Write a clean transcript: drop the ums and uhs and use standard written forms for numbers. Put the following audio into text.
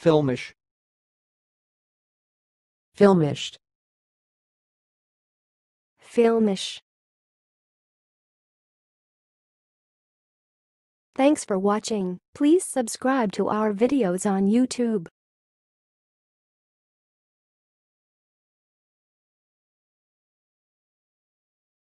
Filmish. Filmished. Filmish. Thanks for watching. Please subscribe to our videos on YouTube.